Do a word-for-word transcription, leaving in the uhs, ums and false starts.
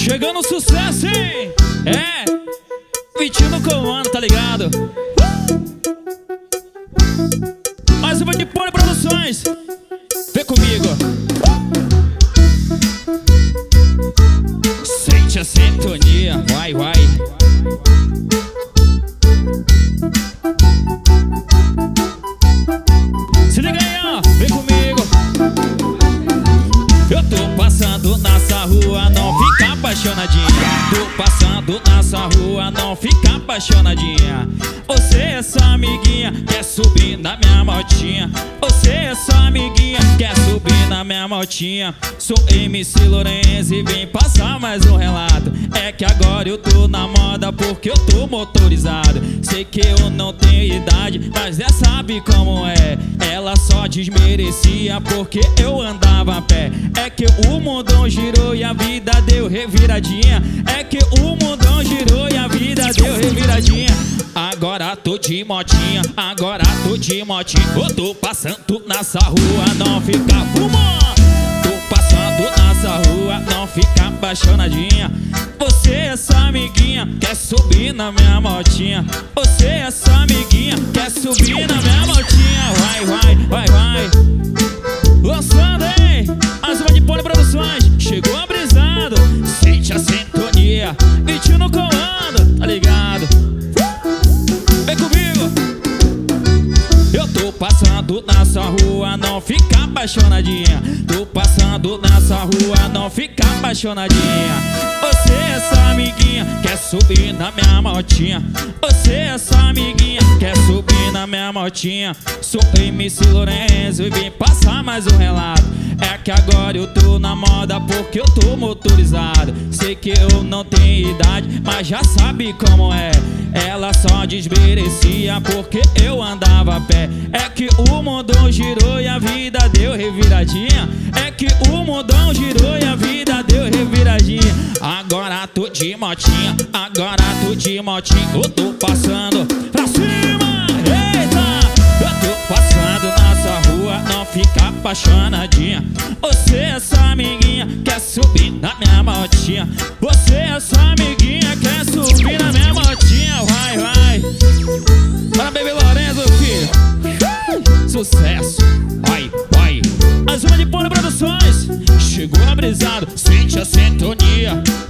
Chegando o sucesso, hein? É, Vitinho no comando, tá ligado? Mais uma de Pony Produções. Vem comigo. Sente a sintonia, vai, vai. Se liga aí, ó, vem comigo. Eu tô passando nessa rua, não fica apaixonadinha. Tô passando nessa rua, não fica apaixonadinha. Você é sua amiguinha, quer subir na minha motinha. Você é sua amiguinha, quer subir na minha motinha. Sou M C Lourenço e vem passar mais um relato. É que agora eu tô na moda porque eu tô motorizado. Sei que eu não tenho idade, mas é sabe como é. Ela só desmerecia porque eu andava a pé. É que o mundão girou e a vida deu reviradinha. É que o mundão girou e a vida deu reviradinha. Agora tô de motinha, agora tô de motinha. Eu tô passando nessa rua, não fica fumando. Tô passando nessa rua, não fica apaixonadinha. Você é sua amiguinha, quer subir na minha motinha. Você é sua amiguinha, quer subir na minha motinha. Vai, vai, vai, vai. Lançando, hein? Mais uma de Pony Produções. Chegou abrisado, sente a sintonia. Vitinho no comando, tá ligado? Vem comigo. Eu tô passando nessa rua, não fica apaixonadinha. Tô passando nessa rua, não fica apaixonadinha. Você é sua amiguinha, quer subir na minha motinha. Você é sua amiguinha, quer subir na minha motinha. Sou M C Lourenço e vim passar mais um relato. É que agora eu tô na moda porque eu tô motorizado. Sei que eu não tenho idade, mas já sabe como é. Ela só desmerecia porque eu andava a pé. É que o mundão girou e a vida deu reviradinha. É que o mundão girou e a vida deu reviradinha. Agora tô de motinha, agora tô de motinha. Eu tô passando pra cima, eita! Eu tô passando nessa rua, não fica apaixonadinha. Você é sua amiguinha, quer subir na minha motinha. Você é sua amiguinha, quer subir na minha motinha. Vai, vai. Para Baby Lourenço, filho. Sucesso. Vai, vai. Mais uma de Pony Produções. Chegou abrisado, sente a sintonia.